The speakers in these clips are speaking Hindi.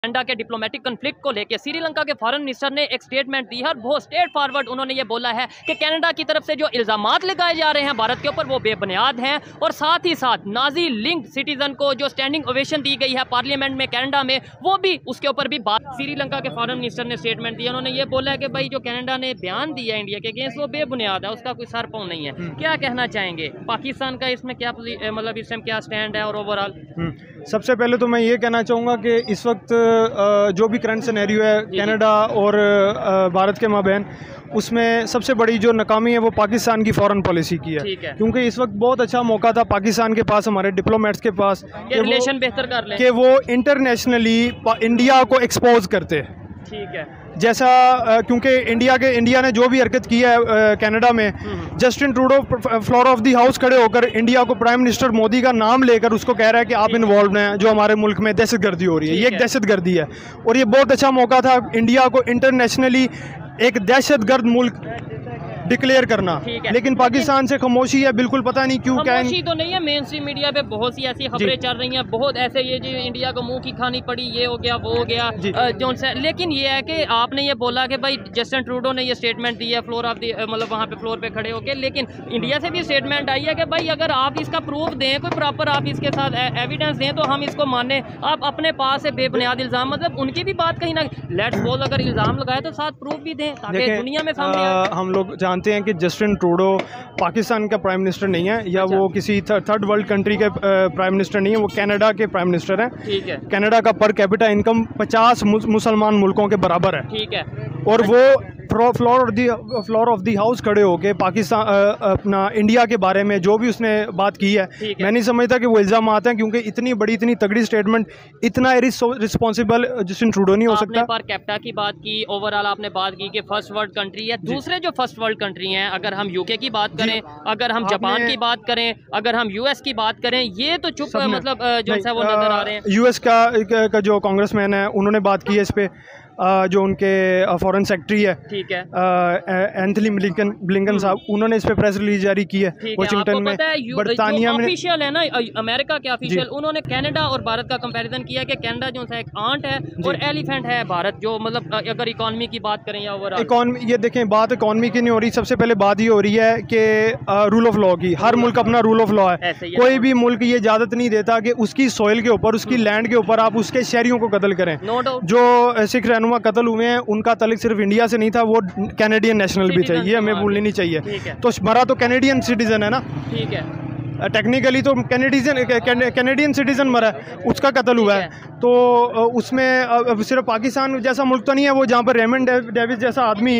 कनाडा के डिप्लोमेटिक कन्फ्लिक्ट को लेकर श्रीलंका के फॉरेन मिनिस्टर ने एक स्टेटमेंट दी है और बहुत स्ट्रेट फॉरवर्ड उन्होंने ये बोला है कि कनाडा की तरफ से जो इल्ज़ामात लगाए जा रहे हैं भारत के ऊपर वो बेबुनियाद हैं। और साथ ही साथ नाजी लिंक्ड सिटीजन को जो स्टैंडिंग ओवेशन दी गई है पार्लियामेंट में कनाडा में, वो भी उसके ऊपर भी बात। श्रीलंका के फॉरेन मिनिस्टर ने स्टेटमेंट दिया, उन्होंने ये बोला है कि भाई जो कनाडा ने बयान दिया इंडिया के अगेंस्ट वो बेबुनियाद है, उसका कोई सर पाँव नहीं है। क्या कहना चाहेंगे पाकिस्तान का इसमें क्या मतलब इस टाइम क्या स्टैंड है और ओवरऑल? सबसे पहले तो मैं ये कहना चाहूँगा कि इस वक्त जो भी करंट सिनेरियो है कनाडा और भारत के माबैन, उसमें सबसे बड़ी जो नाकामी है वो पाकिस्तान की फॉरेन पॉलिसी की है। क्योंकि इस वक्त बहुत अच्छा मौका था पाकिस्तान के पास, हमारे डिप्लोमेट्स के पास, रिलेशन बेहतर कर लें, कि वो इंटरनेशनली इंडिया को एक्सपोज करते। ठीक है, जैसा क्योंकि इंडिया ने जो भी हरकत की है कनाडा में, Justin Trudeau floor of the house खड़े होकर इंडिया को प्राइम मिनिस्टर मोदी का नाम लेकर उसको कह रहा है कि आप इन्वॉल्व हैं जो हमारे मुल्क में दहशतगर्दी हो रही है। ये एक दहशतगर्दी है और ये बहुत अच्छा मौका था इंडिया को इंटरनेशनली एक दहशतगर्द मुल्क डिक्लेयर करना। लेकिन पाकिस्तान से खामोशी है, बिल्कुल पता नहीं क्यों। खामोशी तो नहीं है, मेन स्ट्रीम मीडिया पे बहुत सी ऐसी खबरें चल रही हैं, बहुत ऐसे ये जो इंडिया को मुंह की खानी पड़ी, ये हो गया वो हो गया जो से। लेकिन ये है कि आपने ये बोला कि भाई जस्टिन ट्रूडो ने ये स्टेटमेंट दी है फ्लोर ऑफ दी, मतलब वहाँ पे फ्लोर पे खड़े होके, लेकिन इंडिया से भी स्टेटमेंट आई है कि भाई अगर आप इसका प्रूफ दें, कोई प्रॉपर आप इसके साथ एविडेंस दें तो हम इसको माने। आप अपने पास से बेबुनियाद इल्ज़ाम, मतलब उनकी भी बात कहीं ना लेट्स सपोज अगर इल्ज़ाम लगाए तो साथ प्रूफ भी दें ताकि दुनिया में सामने आए। हम लोग जानते हैं कि जस्टिन ट्रूडो पाकिस्तान का प्राइम मिनिस्टर नहीं है, या वो किसी थर्ड वर्ल्ड कंट्री के प्राइम मिनिस्टर नहीं है, वो कनाडा के प्राइम मिनिस्टर हैं। ठीक है, कनाडा का पर कैपिटा इनकम 50 मुसलमान मुल्कों के बराबर है। ठीक है, और वो फ्लोर ऑफ दी हाउस खड़े होके पाकिस्तान अपना इंडिया के बारे में जो भी उसने बात की है, मैं नहीं समझता कि वो इल्ज़ाम आते हैं, क्योंकि इतनी बड़ी इतनी तगड़ी स्टेटमेंट इतना रिस्पॉन्सिबल जस्टिन ट्रूडो नहीं हो सकता। पर कैपिटा की बात की, ओवरऑल आपने बात की कि फर्स्ट वर्ल्ड कंट्री है। दूसरे जो फर्स्ट वर्ल्ड कंट्री हैं, अगर हम यूके की बात करें, अगर हम जापान की बात करें, अगर हम यूएस की बात करें, ये तो चुप मतलब जो है वो नजर आ रहे हैं। यूएस का जो कांग्रेसमैन है उन्होंने बात की है इस पे, जो उनके फॉरेन सेक्रेटरी है, ठीक है, एंथनी ब्लिंकन साहब, उन्होंने इस पे प्रेस रिलीज जारी की है वाशिंगटन में। बर्तानिया में ऑफिशियल है ना, अमेरिका के ऑफिशियल, उन्होंने कनाडा और भारत का कंपैरिजन किया कि कनाडा जो है एक आंट है और एलिफेंट है भारत, जो मतलब अगर इकोनॉमी की बात करें या ओवरऑल इकोनॉमी। ये देखें, बात इकोनॉमी की नहीं हो रही, सबसे पहले बात ये हो रही है कि रूल ऑफ लॉ की। हर मुल्क अपना रूल ऑफ लॉ है, कोई भी मुल्क ये इजाज़त नहीं देता कि उसकी सॉइल के ऊपर, उसकी लैंड के ऊपर आप उसके शहरियों को कत्ल करें। जो सिख रहनुमा कत्ल हुए हैं उनका तल्लुक सिर्फ इंडिया से नहीं था, वो कैनेडियन नेशनल भी थे, ये हमें भूलनी नहीं चाहिए। तो मरा तो कैनेडियन सिटीजन है ना, ठीक है, टेक्निकली तो कैनेडियन सिटीजन मरा है, उसका कत्ल हुआ है। तो उसमें सिर्फ पाकिस्तान जैसा मुल्क तो नहीं है वो जहाँ पर रेमंड डेविस जैसा आदमी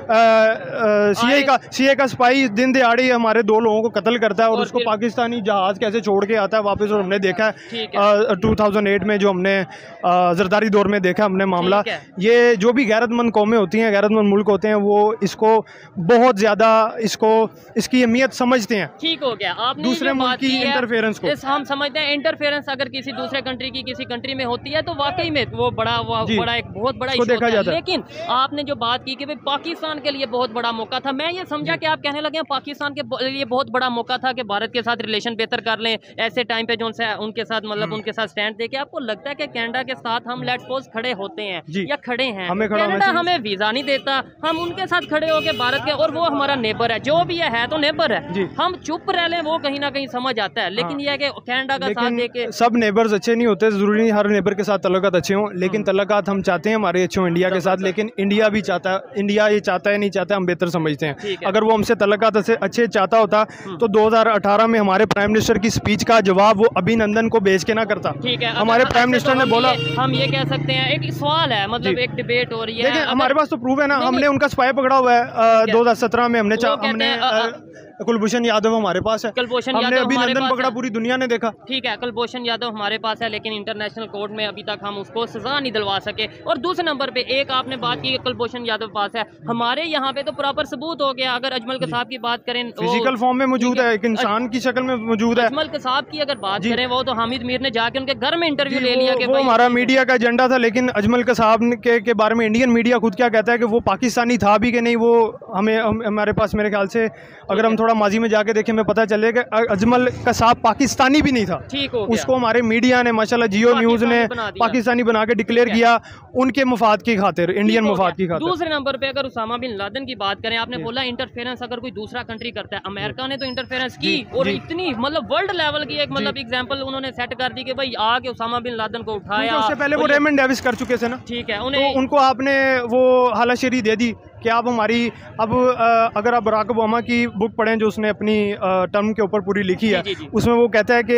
सीए का स्पाई दिन दिहाड़ी हमारे 2 लोगों को कत्ल करता है और उसको पाकिस्तानी जहाज़ कैसे छोड़ के आता है वापस। और हमने देखा है 2008 में जो हमने जरदारी दौर में देखा हमने मामला। ये जो भी गैरतमंद कौमें होती हैं, गैरतमंद मुल्क होते हैं, वो इसको बहुत ज़्यादा इसकी अहमियत समझते हैं। ठीक हो गया, आपने दूसरे मुल्क की इंटरफेरेंस को हम समझते हैं। इंटरफेरेंस अगर किसी दूसरे कंट्री की किसी कंट्री में होती है तो वाकई में वो एक बहुत बड़ा इशू होता है। लेकिन आपने जो बात की कि भाई पाकिस्तान के लिए बहुत बड़ा मौका था, मैं ये समझा कि आप कहने लगे पाकिस्तान के लिए बहुत बड़ा मौका था कि भारत के साथ रिलेशन बेहतर कर लें ऐसे टाइम पे, जो उनके साथ मतलब उनके साथ स्टैंड दे के। आपको लगता है कि कनाडा के साथ हम लेट्स सपोज खड़े होते हैं या खड़े हैं, कनाडा हमें वीजा नहीं देता, हम उनके साथ खड़े होकर भारत के, और वो हमारा नेबर है, जो भी है तो नेबर है, हम चुप रह लें वो कहीं ना कहीं समझ आता है। लेकिन यह है कि कनाडा का साथ देके सब नेबर्स अच्छे नहीं होते, जरूरी नहीं हर नेबर के साथ तल्लुकात अच्छे हों, लेकिन तल्लुकात हम चाहते हैं हमारे अच्छे हों इंडिया के साथ। लेकिन इंडिया भी चाहता है, इंडिया ये चाहता है नहीं चाहता हम बेहतर समझते हैं। अगर वो हमसे तल्लुकात अच्छे चाहता होता तो 2018 में हमारे प्राइम मिनिस्टर की स्पीच का जवाब वो अभिनंदन को भेज के ना करता। ठीक है, हमारे प्राइम मिनिस्टर ने बोला, हम ये कह सकते हैं, एक सवाल है, मतलब एक डिबेट हो रही है, हमारे पास तो प्रूफ है ना, हमने उनका स्पाई पकड़ा हुआ है 2017 में, हमने कुलभूषण यादव हमारे पास है, हमने अभिनंदन पकड़ा, पूरी दुनिया ने देखा। ठीक है, कुलभूषण यादव हमारे पास है, लेकिन इंटरनेशनल कोर्ट में अभी तक हम उसको सजा नहीं दिलवा सके। और दूसरे नंबर पे एक आपने बात की कुलभूषण यादव पास है, हमारे यहाँ पे तो प्रॉपर सबूत हो गया। अगर अजमल कसाब की बात करें, फिजिकल फॉर्म में मौजूद है, एक इंसान की शक्ल में मौजूद है। अजमल कसाब की अगर बात करें, वो तो हामिद मीर ने जाके उनके घर में इंटरव्यू ले लिया कि वो हमारा मीडिया का एजेंडा था। लेकिन अजमल कसाब के बारे में इंडियन मीडिया खुद क्या कहता है कि वो पाकिस्तानी था भी कि नहीं, वो हमारे पास मेरे ख्याल से अगर हम थोड़ा माजी में जाके देखे, मैं पता चले कि अजमल कसाब पाकिस्तानी भी नहीं था। ठीक हो गया। उसको हमारे मीडिया ने माशाल्लाह जियो न्यूज़ ने पाकिस्तानी बना के डिक्लेयर किया उनके मुफाद की खातिर, इंडियन मुफाद की खातिर। दूसरे नंबर पे अगर उसामा बिन लादेन की बात करें, आपने बोला इंटरफेरेंस अगर कोई दूसरा कंट्री करता है, अमेरिका ने तो इंटरफेरेंस की और इतनी मतलब वर्ल्ड लेवल की एक मतलब एग्जांपल उन्होंने सेट कर दी कि भाई आके उसामा बिन लादेन को उठाया। उससे पहले वो रेमंड डेविस कर चुके थे ना। ठीक है, तो उनको आपने वो हालाशेरी दे दी कि आप हमारी अब अगर आप बराक ओबामा की बुक पढ़ें जो उसने अपनी टर्म के ऊपर पूरी लिखी है, उसमें वो कहता है कि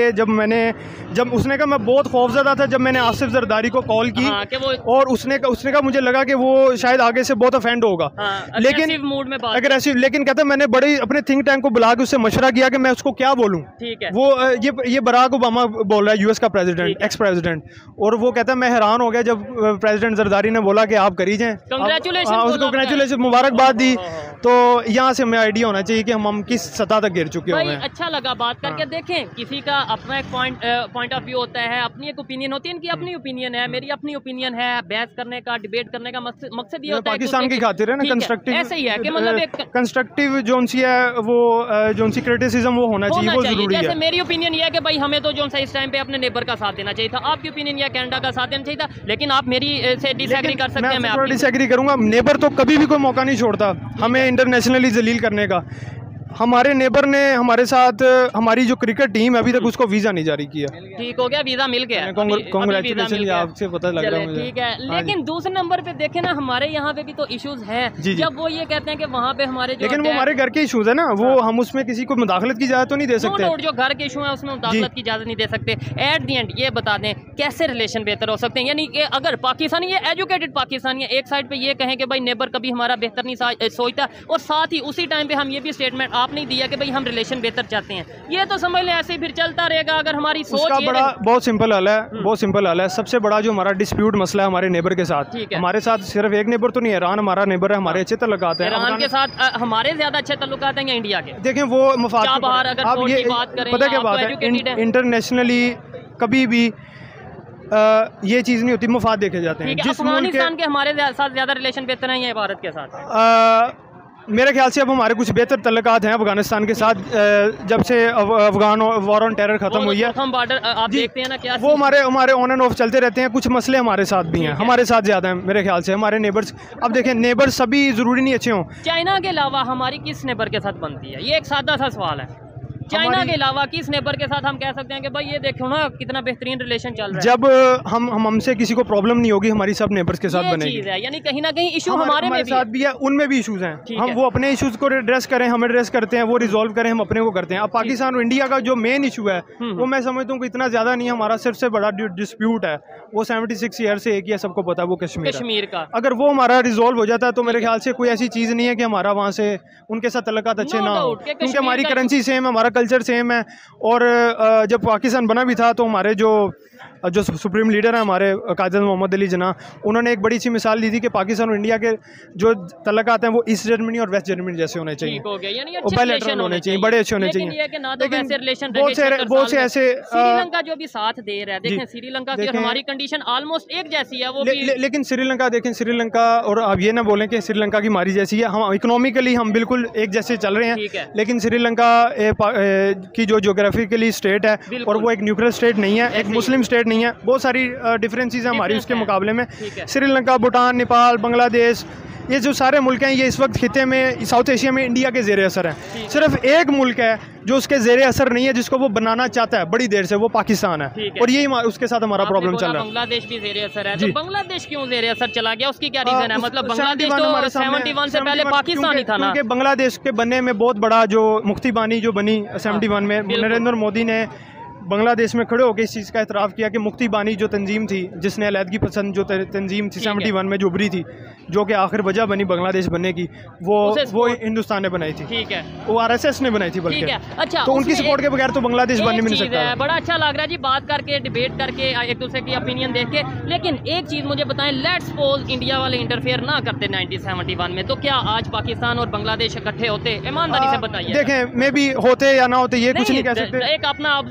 जब उसने कहा मैं बहुत खौफजदा था जब मैंने आसिफ जरदारी को कॉल की, और उसने कहा मुझे लगा कि वो शायद आगे से बहुत ऑफेंड होगा, लेकिन अग्रेसिव, लेकिन कहता है मैंने बड़े अपने थिंक टैंक को बुला के उससे मशवरा किया कि मैं उसको क्या बोलूँ। वो ये बराक ओबामा बोल रहा है, यूएस का प्रेसिडेंट, एक्स प्रेसिडेंट, और वो कहता है मैं हैरान हो गया जब प्रेसिडेंट जरदारी ने बोला कि आप करी जाएं, उसको कंग्रेचुलेशन मुबारकबाद दी। तो यहाँ से हमें आइडिया होना चाहिए कि हम किस सतह तक गिर चुके हैं। अच्छा लगा बात करके। देखें, किसी का अपना एक पॉइंट ऑफ व्यू होता है, अपनी एक ओपिनियन होती है, इनकी अपनी ओपिनियन है, मेरी अपनी ओपिनियन है। बहस करने का, डिबेट करने का मकसद ये होता है पाकिस्तान की खातिर है ना, कंस्ट्रक्टिव, ऐसे ही है कि मतलब एक कंस्ट्रक्टिव जोन सी है वो जोन सी क्रिटिसिज्म वो होना चाहिए, वो जरूरी है। जैसे मेरी ओपिनियन ये है कि भाई हमें तो जोन सा इस टाइम पे अपने नेबर का साथ देना चाहिए था, आपकी ओपिनियन या कनाडा का साथ देना चाहिए था, लेकिन आप मेरी से डिसएग्री कर सकते हैं। मैं डिसएग्री करूंगा। नेबर तो कभी भी कोई मौका नहीं छोड़ता हमें इंटरनेशनली जलील करने का। हमारे नेबर ने हमारे साथ हमारी जो क्रिकेट टीम है अभी तक उसको वीजा नहीं जारी किया। ठीक हो गया, वीजा मिल गया, कांग्रेचुलेशन, आपसे पता लग रहा है मुझे। ठीक है, लेकिन दूसरे नंबर पे देखें ना, हमारे यहाँ पे भी तो इश्यूज हैं। जब वो ये कहते हैं कि वहाँ पे हमारे लेकिन वो हमारे घर के इश्यूज है ना, वो हम उसमें किसी को मुदाखलत की इजाजत तो नहीं दे सकते। जो घर के इशू है उसमें मुदाखलत की इजाजत नहीं दे सकते। एट दी एंड ये बता दें कैसे रिलेशन बेहतर हो सकते हैं, यानी कि अगर पाकिस्तानी, ये एजुकेटेड पाकिस्तानी है, एक साइड पे ये कहें कि भाई नेबर कभी हमारा बेहतर नहीं सोचता, और साथ ही उसी टाइम पे हम ये भी स्टेटमेंट आपने दिया कि भाई हम रिलेशन बेहतर चाहते हैं। ये तो समझ लें ऐसे ही फिर चलता रहेगा अगर हमारी सोच। बहुत सिंपल हल है, बहुत सिंपल हल है। सबसे बड़ा जो हमारा डिस्प्यूट मसला है हमारे नेबर के साथ, हमारे साथ सिर्फ एक नेबर तो नहीं है, ईरान हमारा नेबर है, हमारे अच्छे तल्लुकात हैं। ईरान के साथ हमारे ज्यादा अच्छे तल्लुकात हैं या इंडिया के? देखें वो मफाद, आप ये पता क्या बात है, इंटरनेशनली कभी भी ये चीज़ नहीं होती, मफाद देखे जाते हैं। अफगानिस्तान के हमारे साथ ज्यादा रिलेशन बेहतर हैं या भारत के साथ? मेरे ख्याल से अब हमारे कुछ बेहतर तल्लुकात हैं अफगानिस्तान के साथ, जब से अफगान वॉर ऑन टेरर खत्म हुई है। बॉर्डर आप देखते हैं ना, क्या वो हमारे ऑन एंड ऑफ चलते रहते हैं। कुछ मसले हमारे साथ भी हैं, हमारे साथ ज़्यादा हैं मेरे ख्याल से। हमारे नेबर्स, अब देखें नेबर्स सभी ज़रूरी नहीं अच्छे हों। चाइना के अलावा हमारी किस नेबर के साथ बनती है? ये एक सादा सा सवाल है। चाइना के अलावा किस नेबर के साथ हम कह सकते हैं कि भाई ये देखो ना कितना बेहतरीन रिलेशन चल रहा है? जब हमसे किसी को प्रॉब्लम नहीं होगी, हमारी सब नेबर्स के साथ बनेगी। यानी कहीं ना कहीं इशू हमारे साथ भी है, उनमें भी इशूज हैं। हम वो अपने इशूज को एड्रेस करें, हम एड्रेस करते हैं, वो रिजॉल्व करें, हम अपने को करते हैं। अब पाकिस्तान और इंडिया का जो मेन इशू है वो मैं समझता हूँ कि इतना ज़्यादा नहीं है। हमारा सबसे बड़ा डिस्प्यूट है वो 76 ईयर से एक ही है, सबको पता है, वो कश्मीर का। अगर वो हमारा रिजॉल्व हो जाता है तो मेरे ख्याल से कोई ऐसी चीज़ नहीं है कि हमारा वहाँ से उनके साथ तल्लुकात अच्छे ना हो, क्योंकि हमारी करेंसी सेम है, हमारा कल्चर सेम है। और जब पाकिस्तान बना भी था तो हमारे जो सुप्रीम लीडर हैं हमारे कायद मोहम्मद अली जना, उन्होंने एक बड़ी सी मिसाल दी थी कि पाकिस्तान और इंडिया के जो तल्लुकात हैं वो ईस्ट जर्मनी और वेस्ट जर्मनी जैसे होने चाहिए, बायलैटरल होने चाहिए, बड़े अच्छे होने चाहिए। लेकिन बहुत से ऐसे श्रीलंका जो भी साथ दे रहा है, देखें श्रीलंका की हमारी कंडीशन ऑलमोस्ट एक जैसी है वो भी। लेकिन श्रीलंका देखें, श्रीलंका, और आप ये ना बोलें कि श्रीलंका की हमारी जैसी है। हम इकोनॉमिकली हम बिल्कुल एक जैसे चल रहे हैं, लेकिन श्रीलंका की जो ज्योग्राफिकली स्टेट है और वो एक न्यूक्लियर स्टेट नहीं है, एक मुस्लिम स्टेट नहीं है, बहुत सारी डिफरेंसेस हैं हमारी उसके मुकाबले में। श्रीलंका, भूटान, नेपाल, बांग्लादेश, ये जो सारे मुल्क हैं ये इस वक्त खिते में, साउथ एशिया में इंडिया के ज़ेरे असर हैं। सिर्फ एक मुल्क है जो उसके ज़ेरे असर नहीं है, जिसको वो बनाना चाहता है बड़ी देर से, वो पाकिस्तान है। और यही उसके साथ हमारा प्रॉब्लम चल रहा है। बांग्लादेश भी ज़ेरे असर है, तो बांग्लादेश क्यों ज़ेरे असर चला गया, उसकी क्या रीज़न है? मतलब बांग्लादेश तो 71 से पहले पाकिस्तान ही था ना। क्योंकि बांग्लादेश के बनने में बहुत बड़ा जो मुफ्ती बानी जो बनी 71 में, नरेंद्र मोदी ने बांग्लादेश में खड़े होकर इस चीज़ का एतराफ़ किया कि मुफ्ती बानी जो तंजीम थी, जिसने अलहदगी पसंद जो तंजीम थी 71 में जो उभरी थी, जो कि आखिर वजह बनी बांग्लादेश बनने की, वो हिंदुस्तान ने बनाई थी। ठीक है, वो RSS ने बनाई थी बल्कि। अच्छा, तो उनकी सपोर्ट के बगैर तो बांग्लादेश बनने भी नहीं सकता। बड़ा अच्छा लग रहा है जी बात करके, डिबेट करके, एक दूसरे की ओपिनियन देख के। लेकिन एक चीज़ मुझे बताएं, लेट्स सपोज इंडिया वाले इंटरफेयर ना करते 1971 में, तो क्या आज पाकिस्तान और बांग्लादेश इकट्ठे होते? ईमानदारी से बताइए। देखें, मे भी होते या ना होते, ये कुछ नहीं कह सकते। एक अपना ऑब्जर्वेशन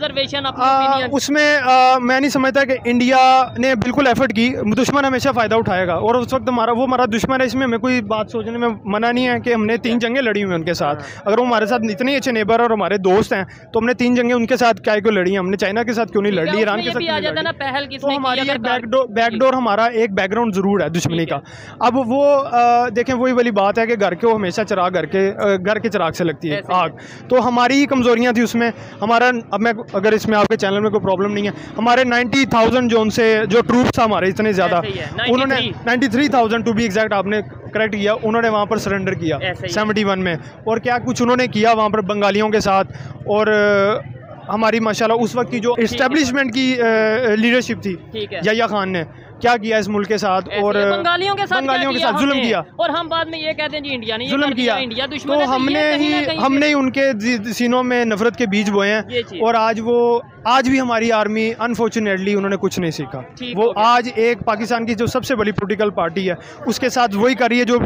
उसमें मैं नहीं समझता कि इंडिया ने बिल्कुल एफर्ट की। दुश्मन हमेशा फ़ायदा उठाएगा और उस वक्त वो हमारा दुश्मन है। इसमें हमें कोई बात सोचने में मना नहीं है कि हमने 3 जंगें लड़ी हुई हैं उनके साथ। अगर वो हमारे साथ इतने अच्छे नेबर और हमारे दोस्त हैं तो हमने 3 जंगें उनके साथ क्या क्यों लड़ी? हमने चाइना के साथ क्यों नहीं लड़ी, ईरान के साथ क्यों नहीं लड़ी? तो हमारी बैकडोर हमारा एक बैकग्राउंड ज़रूर है दुश्मनी का। अब वो देखें, वही वाली बात है कि घर के वो हमेशा चिराग घर के चिराग से लगती है आग। तो हमारी ही कमज़ोरियाँ थी उसमें। हमारा, अब मैं अगर इसमें आपके चैनल में कोई प्रॉब्लम नहीं है, हमारे 90,000 जोन से जो ट्रूप्स हमारे इतने ज़्यादा, उन्होंने 93,000 टू बी एग्जैक्ट, आपने करेक्ट किया, उन्होंने वहाँ पर सरेंडर किया 71 में। और क्या कुछ उन्होंने किया वहाँ पर बंगालियों के साथ। और हमारी माशाल्लाह उस वक्त की जो इस्टेब्लिशमेंट की लीडरशिप थी, याह्या खान ने क्या किया इस मुल्क के साथ और बंगालियों के साथ जुल्म किया। और हम बाद में ये कहते हैं जी इंडिया ने जुल्म किया, इंडिया दुश्मन है। तो हमने ही उनके सीनों में नफरत के बीज बोए हैं। और आज भी हमारी आर्मी अनफॉर्चुनेटली उन्होंने कुछ नहीं सीखा। वो आज एक पाकिस्तान की जो सबसे बड़ी पॉलिटिकल पार्टी है उसके साथ वही कर रही है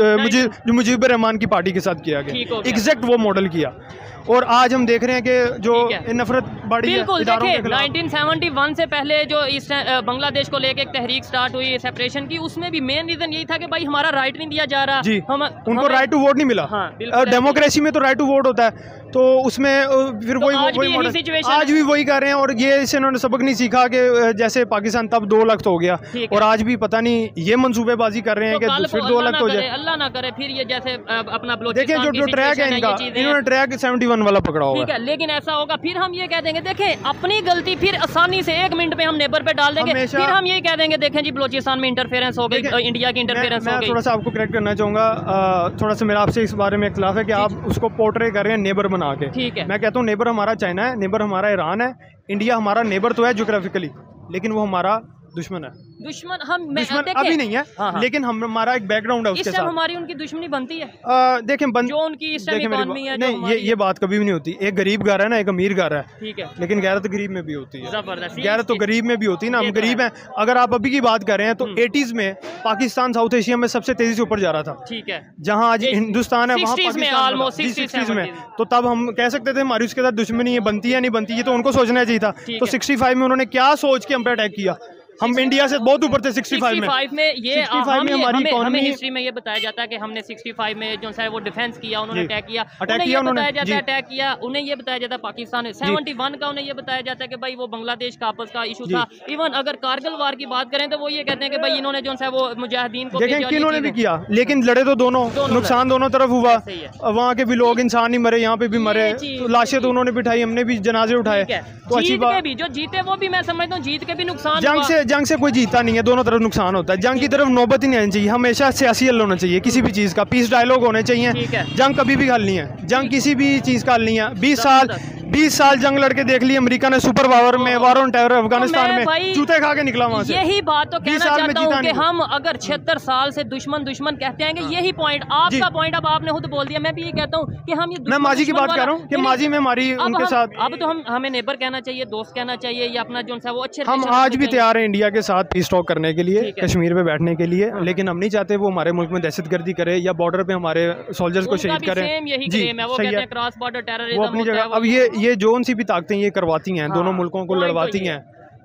जो मुजीबुर रहमान की पार्टी के साथ किया गया, एग्जैक्ट वो मॉडल किया। और आज हम देख रहे हैं कि जो नफरत बढ़ी है बिल्कुल। देखिए 1971 से पहले जो इस बांग्लादेश को लेकर एक तहरीक स्टार्ट हुई सेपरेशन की, उसमें भी मेन रीजन यही था कि भाई हमारा राइट नहीं दिया जा रहा जी। उनको राइट टू वोट नहीं मिला। डेमोक्रेसी में तो राइट टू वोट होता है, तो उसमें फिर वही आज भी वही कर रहे हैं। और ये इससे इन्होंने सबक नहीं सीखा कि जैसे पाकिस्तान तब 2 लाख तो हो गया और आज भी पता नहीं ये मंसूबेबाजी कर रहे हैं कि फिर 2 लाख हो जाए। अल्लाह ना करे फिर ये जैसे अपना देखिए जो ट्रैक है इनका, इन्होंने ट्रैक 71 वाला पकड़ा हुआ है। लेकिन ऐसा होगा फिर हम ये कह देंगे देखें अपनी गलती, फिर आसानी से 1 मिनट में हम नेबर पे डाल देंगे, फिर हम ये कह देंगे देखें जी बलोचिस्तान में इंटरफेरेंस हो गई, इंडिया की इंटरफेरेंस हो गई। थोड़ा सा आपको करेक्ट करना चाहूँगा, थोड़ा सा मेरा आपसे इस बारे में इख्तिलाफ है कि आप उसको पोर्ट्रे कर रहे हैं नेबर बना के। ठीक है, मैं कहता हूँ नेबर हमारा चाइना है, नेबर हमारा ईरान है। इंडिया हमारा नेबर तो है ज्योग्राफिकली, लेकिन वो हमारा दुश्मन है। दुश्मन अभी नहीं है। हाँ। लेकिन हमारा एक बैकग्राउंड है उसके साथ। हमारी उनकी दुश्मनी बनती है। देखें जो उनकी इस टाइम इकोनॉमी है, नहीं ये बात कभी भी नहीं होती। एक गरीब घर है ना, एक अमीर घर है, ठीक है, लेकिन गैरत तो गरीब में भी होती है। जबरदस्त गैरत तो गरीब में भी होती है ना। हम गरीब हैं। अगर आप अभी की बात कर रहे हैं तो 80s में पाकिस्तान साउथ एशिया में सबसे तेजी से ऊपर जा रहा था। ठीक है, जहाँ आज हिंदुस्तान है वहाँ पाकिस्तान में। तो तब हम कह सकते थे हमारी उसके साथ दुश्मनी बनती है नहीं बनती, ये तो उनको सोचना चाहिए था। तो 65 में उन्होंने क्या सोच के हम पे अटैक किया? हम इंडिया से बहुत ऊपर थे 65 में। ये हमें हिस्ट्री में ये बताया जाता है कि हमने 65 में जो है वो डिफेंस किया, उन्होंने अटैक किया, उन्हें ये बताया जाता है पाकिस्तान। 71 का उन्हें ये बताया जाता है कि भाई वो बांग्लादेश का आपस का इशू था। इवन अगर कारगिल वार की बात करें तो वो ये कहते हैं कि भाई इन्होंने जो है वो मुजाहिदीन को इन्होंने भी किया, लेकिन लड़े तो दोनों नुकसान दोनों तरफ हुआ। वहाँ के भी लोग इंसान ही मरे, यहाँ पे भी मरे, लाशें तो उन्होंने बिठाई, हमने भी जनाजे उठाए। तो अच्छी बात भी जो जीते वो भी मैं समझता हूँ जीत के भी नुकसान। जंग से कोई जीता नहीं है, दोनों तरफ नुकसान होता है। जंग की तरफ नौबत ही नहीं आनी चाहिए। हमेशा सियासी हल होना चाहिए किसी भी चीज़ का, पीस डायलॉग होने चाहिए। जंग कभी भी हल नहीं है, जंग किसी भी चीज़ का हल नहीं है। 20 साल जंग लड़के देख ली अमेरिका ने, सुपर पावर में वार ऑन टेरर अफगानिस्तान में जूते खा के निकला वहाँ से। यही बात तो कहना चाहता हूँ कि हम अगर 76 साल से दुश्मन कहते हैं, यही पॉइंट आपका पॉइंट अब आपने खुद बोल दिया। मैं भी ये कहता हूँ कि हम ये, मैं माजी की बात कर रहा हूँ कि माजी में हमारी उनके साथ, अब तो हमें नेबर कहना चाहिए, दोस्त कहना चाहिए, या अपना जो है वो अच्छे। हम आज भी तैयार हैं इंडिया के साथ पीस टॉक करने के लिए, कश्मीर पे बैठने के लिए, लेकिन हम नहीं चाहते वो हमारे मुल्क में दहशतगर्दी करे या बॉर्डर पे हमारे सोल्जर्स को शहीद करें। जी सही है, क्रॉस बॉर्डर टेररिज्म वो अपनी जगह। अब ये जोन सी भी ताकतें ये करवाती हैं, दोनों मुल्कों को लड़वाती हैं।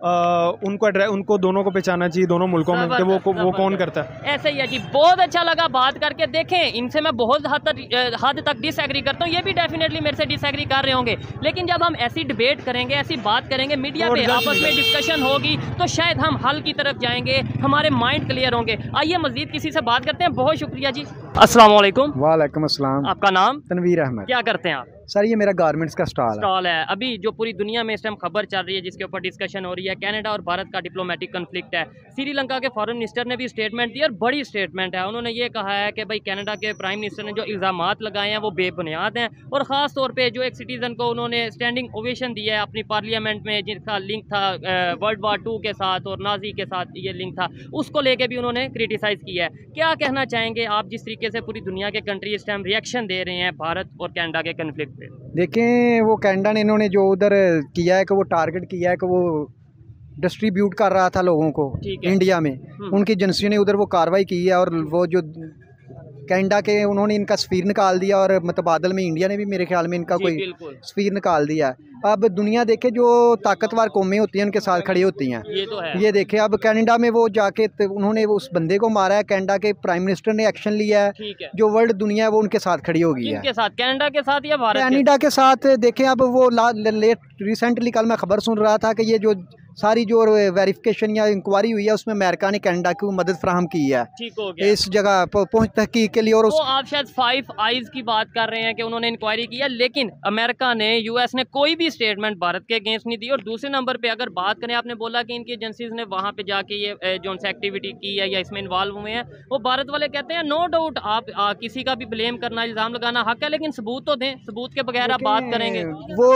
उनको दोनों को पहचाना चाहिए दोनों मुल्कों में कि वो कौन करता है। ऐसे ही है जी, बहुत अच्छा लगा बात करके। देखें इनसे मैं बहुत हद तक डिसएग्री करता हूँ, ये भी डेफिनेटली मेरे से डिसएग्री कर रहे होंगे, लेकिन जब हम ऐसी डिबेट करेंगे, ऐसी बात करेंगे, मीडिया पे आपस में डिस्कशन होगी तो शायद हम हल की तरफ जाएंगे, हमारे माइंड क्लियर होंगे। आइए मजीद किसी से बात करते हैं। बहुत शुक्रिया जी। अस्सलाम वालेकुम। वालेकुम अस्सलाम। आपका नाम? तनवीर अहमद। क्या करते हैं आप? सर ये मेरा गारमेंट्स का स्टॉल है। अभी जो पूरी दुनिया में इस टाइम खबर चल रही है, जिसके ऊपर डिस्कशन हो रही है, कनाडा और भारत का डिप्लोमेटिक कन्फ्लिक्ट है। श्रीलंका के फॉरेन मिनिस्टर ने भी स्टेटमेंट दी और बड़ी स्टेटमेंट है। उन्होंने ये कहा है कि भाई कनाडा के प्राइम मिनिस्टर ने जो इल्ज़ामात लगाए हैं वो बेबुनियाद हैं, और ख़ास तौर पे जो एक सिटीज़न को उन्होंने स्टैंडिंग ओवेशन दिया है अपनी पार्लियामेंट में, जिसका लिंक था वर्ल्ड वार 2 के साथ और नाजी के साथ ये लिंक था, उसको लेके भी उन्होंने क्रिटिसाइज़ किया है। क्या कहना चाहेंगे आप जिस तरीके से पूरी दुनिया के कंट्री इस टाइम रिएक्शन दे रहे हैं भारत और कनाडा के कन्फ्लिक्ट पे? देखें वो कनाडा ने इन्होंने जो उधर किया है कि वो टारगेट किया है कि वो डिस्ट्रीब्यूट कर रहा था लोगों को इंडिया में, उनकी एजेंसियों ने उधर वो कार्रवाई की है, और वो जो कनाडा के उन्होंने इनका सफ़ीर निकाल दिया और मुतबादल में इंडिया ने भी मेरे ख्याल में इनका कोई सफ़ीर निकाल दिया है। अब दुनिया देखे जो ताकतवर कौमें होती हैं उनके साथ खड़ी होती हैं, ये तो है। ये देखे अब कनाडा में वो जाके उन्होंने उस बंदे को मारा है, कनाडा के प्राइम मिनिस्टर ने एक्शन लिया है, जो वर्ल्ड दुनिया है वो उनके साथ खड़ी हो गई है। किनके साथ? कनाडा के साथ या भारत? कनाडा के साथ। देखें अब वो रिसेंटली कल मैं खबर सुन रहा था कि ये जो सारी जो वेरिफिकेशन या इंक्वायरी हुई है उसमें अमेरिका ने कनाडा को मदद फराहम की है, ठीक हो गया, इस जगह पहुंच तहकीक के लिए। और तो आप शायद 5 आइज की बात कर रहे हैं कि उन्होंने इंक्वायरी की है, लेकिन अमेरिका ने, यूएस ने कोई भी स्टेटमेंट भारत के अगेंस्ट नहीं दी। और दूसरे नंबर पे अगर बात करें, आपने बोला कि इनकी एजेंसीज ने वहाँ पे जाके ये जो सी एक्टिविटी की है या इसमें इन्वॉल्व हुए हैं, वो भारत वाले कहते हैं नो डाउट आप किसी का भी ब्लेम करना, इल्ज़ाम लगाना हक है, लेकिन सबूत तो दें, सबूत के बगैर आप बात करेंगे।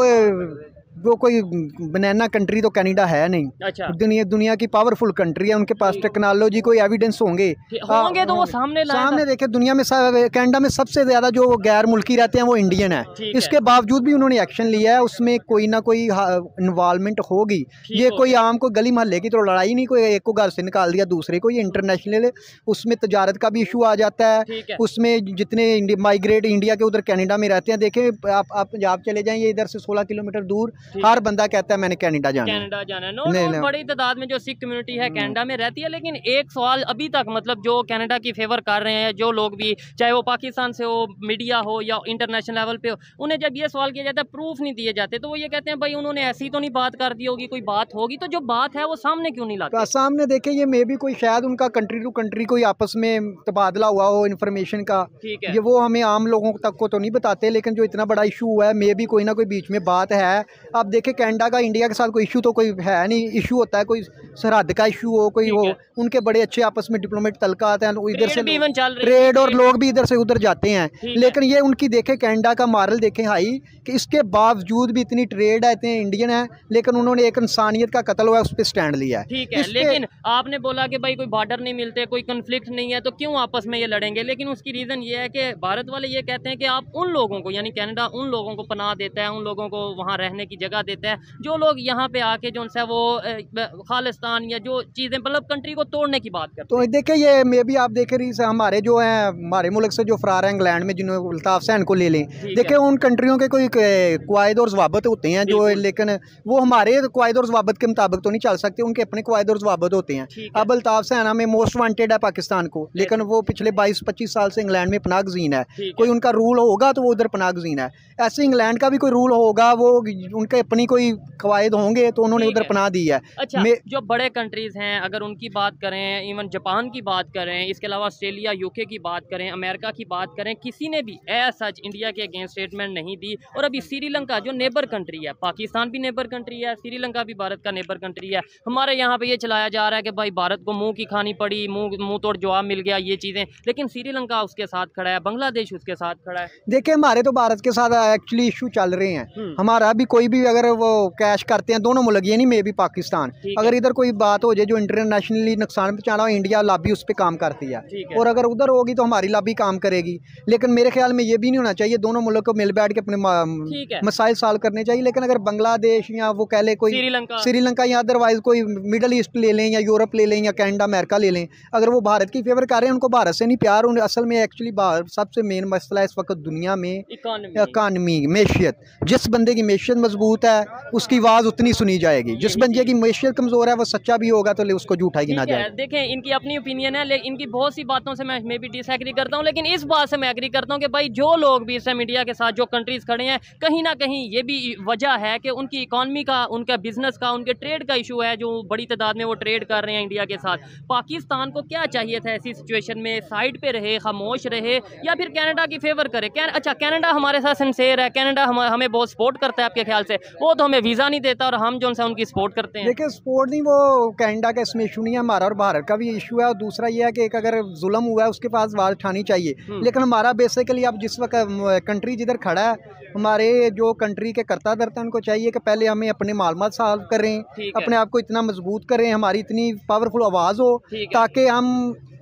वो कोई बनाना कंट्री तो कनाडा है नहीं। अच्छा। दुनिया की पावरफुल कंट्री है, उनके पास टेक्नोलॉजी कोई एविडेंस होंगे तो वो सामने देखे। दुनिया में कनाडा में सबसे ज़्यादा जो गैर मुल्की रहते हैं वो इंडियन है, इसके बावजूद भी उन्होंने एक्शन लिया है, उसमें कोई ना कोई इन्वॉल्वमेंट होगी। ये कोई आम को गली मोहल्ले की तो लड़ाई नहीं, कोई एक को घर से निकाल दिया दूसरे को, ये इंटरनेशनल, उसमें तजारत का भी इशू आ जाता है। उसमें जितने माइग्रेट इंडिया के उधर कनाडा में रहते हैं, देखें आप पंजाब चले जाएं, ये इधर से 16 किलोमीटर दूर हर बंदा कहता है मैंने कनाडा जाना है। नो, बड़ी तादाद में जो सिख कम्युनिटी है कनाडा में रहती है। लेकिन एक सवाल अभी तक, मतलब जो कनाडा की फेवर कर रहे हैं जो लोग भी, चाहे वो पाकिस्तान से हो, मीडिया हो या इंटरनेशनल लेवल पे हो, उन्हें जब ये सवाल किया जाता है, प्रूफ नहीं दिए जाते, तो वो ये कहते हैं भाई उन्होंने ऐसी तो नहीं बात कर दी होगी, कोई बात होगी, तो जो बात है वो सामने क्यों नहीं लाते? सामने देखे, ये मे भी कोई शायद उनका कंट्री टू कंट्री कोई आपस में तबादला हुआ हो इन्फॉर्मेशन का, ये वो हमें आम लोगों तक को तो नहीं बताते, लेकिन जो इतना बड़ा इशू हुआ है मे भी कोई ना कोई बीच में बात है। अब देखे कनाडा का इंडिया के साथ कोई इशू तो कोई है नहीं, इशू होता है कोई सरहद का इशू हो, कोई हो, उनके बड़े अच्छे आपस में डिप्लोमेट तलका आते हैं, इधर से ट्रेड और लोग भी इधर से उधर जाते हैं, लेकिन ये उनकी देखे कनाडा का मॉरल देखे हाई कि इसके बावजूद भी इतनी ट्रेड है, इतने इंडियन है, लेकिन उन्होंने एक इंसानियत का कत्ल हुआ है उस पर स्टैंड लिया है। ठीक है, लेकिन आपने बोला कि भाई कोई बॉर्डर नहीं मिलते, कोई कन्फ्लिक्ट नहीं है, तो क्यों आपस में ये लड़ेंगे? लेकिन उसकी रीज़न ये है कि भारत वाले ये कहते हैं कि आप उन लोगों को, यानी कनाडा उन लोगों को पनाह देता है, उन लोगों को वहाँ रहने की जगह देता है जो लोग यहाँ पे आके जो उनसे वो खालिस्तान या जो चीज़ें, मतलब कंट्री को तोड़ने की बात करते हैं। तो देखिए ये मे भी आप देख रही हमारे जो हैं, हमारे मुल्क से जो फरार हैं इंग्लैंड में, जिन्होंने अल्ताफ हुसैन को ले लें, देखिए उन कंट्रियों के कोई क़वायद और ज़वाबित होते हैं जो, लेकिन वो हमारे क़वायद और ज़वाबित के मुताबिक तो नहीं चल सकते, उनके अपने क़वायद और ज़वाबित होते हैं। अब अल्ताफ हुसैन में मोस्ट वांटेड है पाकिस्तान को, लेकिन वो पिछले 22-25 साल से इंग्लैंड में पनाह गज़ीन है, कोई उनका रूल होगा तो वो उधर पनाह गज़ीन है। ऐसे इंग्लैंड का भी कोई रूल होगा, वो उनके अपनी कोई क़वायद होंगे तो उन्होंने उधर पनाह दी है। अच्छा, जो बड़े कंट्रीज़ हैं अगर उनकी बात करें, इवन जापान की बात करें, इसके अलावा ऑस्ट्रेलिया, यूके की बात करें, अमेरिका की बात करें, किसी ने भी सच इंडिया के अगेंस्ट स्टेटमेंट नहीं दी। और अभी श्रीलंका जो नेबर कंट्री है, पाकिस्तान भी नेबर कंट्री है, श्रीलंका भी भारत का नेबर कंट्री है, हमारे यहाँ पे ये चलाया जा रहा है कि भाई भारत को मुंह की खानी पड़ी, मुंह तोड़ जवाब मिल गया, ये चीज़ें, लेकिन श्रीलंका उसके साथ खड़ा है, बांग्लादेश उसके साथ खड़ा है। देखिए हमारे तो भारत के साथ एक्चुअली इशू चल रहे हैं, हमारा भी कोई भी अगर वो कैश करते हैं दोनों मुल्क, ये नहीं मे भी पाकिस्तान, अगर इधर कोई बात हो जाए जो इंटरनेशनली नुकसान पहुंचाना हो, इंडिया लॉबी उस पर काम करती है, और अगर उधर होगी तो हमारी लॉबी काम करेगी। लेकिन मेरे ख्याल में ये भी नहीं होना चाहिए, दोनों मुल्क को मिल बैठ के अपने मसाइल सॉल्व करने चाहिए। लेकिन अगर बांग्लादेश या वो कह ले कोई श्रीलंका या अदरवाइज कोई मिडल ईस्ट ले लें या यूरोप ले लें या कनाडा अमेरिका ले लें, अगर वो भारत की फेवर कर रहे हैं, उनको भारत से नहीं प्यार, असल में एक्चुअली सबसे मेन मसला इस वक्त दुनिया में इकानमी, मैशियत। जिस बंदे की मैशियत मजबूत है उसकी आवाज़ उतनी सुनी जाएगी, जिस बंदे की मैशियत कमज़ोर है वो सच्चा भी होगा तो उसको झूठा गिना जाए। देखें इनकी अपनी ओपिनियन है, लेकिन इनकी बहुत सी बातों से मैं भी डिसएग्री करता हूं, लेकिन इस बात से मैं एग्री करता हूं कि भाई जो लोग भी इस इंडिया के साथ जो कंट्रीज खड़े हैं, कहीं ना कहीं ये भी वजह है कि उनकी इकॉनमी का, उनका बिजनेस का, उनके ट्रेड का इशू है, जो बड़ी तादाद में वो ट्रेड कर रहे हैं इंडिया के साथ। पाकिस्तान को क्या चाहिए था ऐसी सिचुएशन में, साइड पे रहे, खामोश रहे, या फिर कनाडा की फेवर करे? अच्छा, कनाडा हमारे साथ सिंसेयर है, कनाडा हमें बहुत सपोर्ट करता है, आपके ख्याल से वो तो हमें वीज़ा नहीं देता और हम जो उनकी सपोर्ट करते हैं। देखिए सपोर्ट नहीं, वो कनाडा का इसमें इशू नहीं है, हमारा और भारत का भी इशू है। और दूसरा ये है कि एक अगर जुल्म हुआ है उसके पास आवाज़ उठानी चाहिए, लेकिन हमारा बेसिकली अब जिस वक्त कंट्री जिधर खड़ा है, हमारे जो कंट्री के करता धरता उनको चाहिए कि पहले हमें अपने मालूमात सॉल्व करें, अपने आप को इतना मजबूत करें, हमारी इतनी पावरफुल आवाज़ हो ताकि हम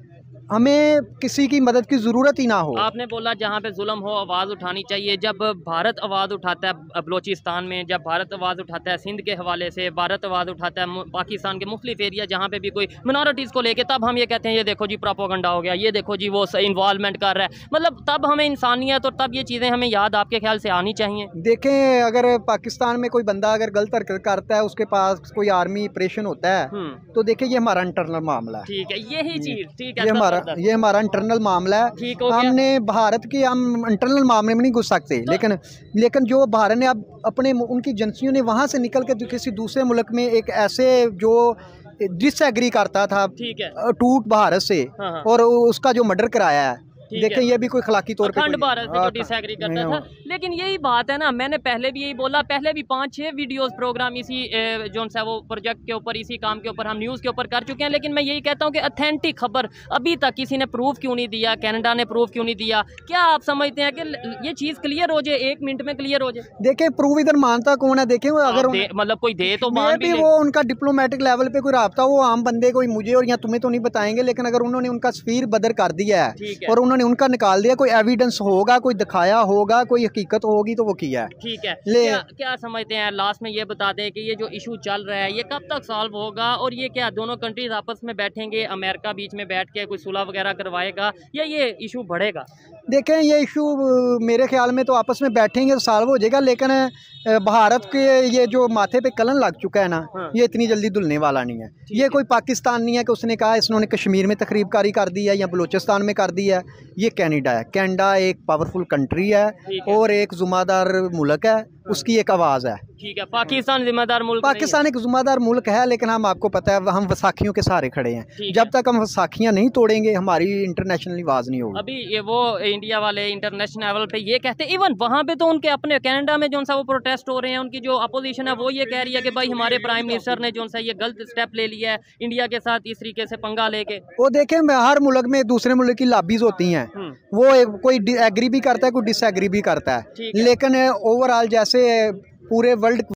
हमें किसी की मदद की ज़रूरत ही ना हो। आपने बोला जहाँ पे जुल्म हो आवाज़ उठानी चाहिए। जब भारत आवाज़ उठाता है बलोचिस्तान में, जब भारत आवाज़ उठाता है सिंध के हवाले से, भारत आवाज़ उठाता है पाकिस्तान के मुख्तलिफ एरिया जहाँ पे भी कोई मिनॉरिटीज़ को लेके, तब हम ये कहते हैं ये देखो जी प्रोपोगंडा हो गया, ये देखो जी वो इन्वॉल्वमेंट कर रहा है। मतलब तब हमें इंसानियत और तब ये चीज़ें हमें याद आपके ख्याल से आनी चाहिए। देखें, अगर पाकिस्तान में कोई बंदा अगर गलत हरकत करता है, उसके पास कोई आर्मी ऑपरेशन होता है, तो देखिए ये हमारा इंटरनल मामला है। ठीक है, यही चीज़ ठीक है, ये हमारा इंटरनल मामला है। हमने भारत के हम इंटरनल मामले में नहीं घुस सकते, लेकिन जो भारत ने अब अपने उनकी एजेंसियों ने वहाँ से निकल के किसी दूसरे मुल्क में एक ऐसे जो डिसएग्री करता था टूट भारत से, और उसका जो मर्डर कराया है, देखें ये भी कोई खिलाकी तौर पे अखंड भारत से जो डिसएग्री करता था। लेकिन यही बात है ना, मैंने पहले भी यही बोला, पहले भी 5-6 वीडियोस प्रोग्राम इसी जो सा वो प्रोजेक्ट के ऊपर, इसी काम के ऊपर हम न्यूज़ के ऊपर कर चुके हैं। लेकिन मैं यही कहता हूँ कि ऑथेंटिक खबर अभी तक किसी ने प्रूफ क्यों नहीं दिया, कनाडा ने प्रूफ क्यों नहीं दिया? क्या आप समझते हैं कि ये चीज़ क्लियर हो जाए, 1 मिनट में क्लियर हो जाए? देखें, प्रूफ इधर मानता कौन है? देखें अगर मतलब कोई दे तो मान भी, वो उनका डिप्लोमेटिक लेवल पे कोई रहा, वो आम बंदे कोई मुझे और या तुम्हें तो नहीं बताएंगे, लेकिन अगर उन्होंने उनका सफीर बदर कर दिया है और उन्होंने उनका निकाल दिया, कोई एविडेंस होगा, कोई दिखाया होगा, कोई हकीकत होगी, तो वो किया है। ठीक है, क्या समझते हैं? लास्ट में ये बता दें कि ये जो इशू चल रहा है ये कब तक सॉल्व होगा, और ये क्या दोनों कंट्रीज आपस में बैठेंगे, अमेरिका बीच में बैठ के कोई सुलह वगैरह करवाएगा, या ये इशू बढ़ेगा? देखें, ये इशू मेरे ख्याल में तो आपस में बैठेंगे तो सॉल्व हो जाएगा, लेकिन भारत के ये जो माथे पे कलन लग चुका है ना, ये इतनी जल्दी धुलने वाला नहीं है। ये कोई पाकिस्तान नहीं है कि उसने कहा इसने कश्मीर में तकरीबकारी कर दी है या बलूचिस्तान में कर दी है। ये कनाडा है। कनाडा एक पावरफुल कंट्री है और एक ज़िम्मेदार मुल्क है, उसकी एक आवाज़ है। ठीक है, पाकिस्तान जिम्मेदार मुल्क, पाकिस्तान एक जिम्मेदार मुल्क है, लेकिन हम आपको पता है हम वसाखियों के सहारे खड़े हैं। जब तक हम वसाखियाँ नहीं तोड़ेंगे, हमारी इंटरनेशनल आवाज़ नहीं होगी। अभी ये वो इंडिया वाले इंटरनेशनल लेवल पे ये कहते हैं, इवन वहाँ पे तो उनके अपने कनाडा में जो सा वो प्रोटेस्ट हो रहे हैं, उनकी जो अपोजिशन है वो ये कह रही है कि भाई हमारे प्राइम मिनिस्टर ने जो सा ये गलत स्टेप ले लिया है इंडिया के साथ इस तरीके से पंगा लेके। वो देखें, हर मुल्क में दूसरे मुल्क की लॉबीज होती हैं, वो कोई एग्री भी करता है, कोई डिसएग्री भी करता है, लेकिन ओवरऑल जैसे पूरे वर्ल्ड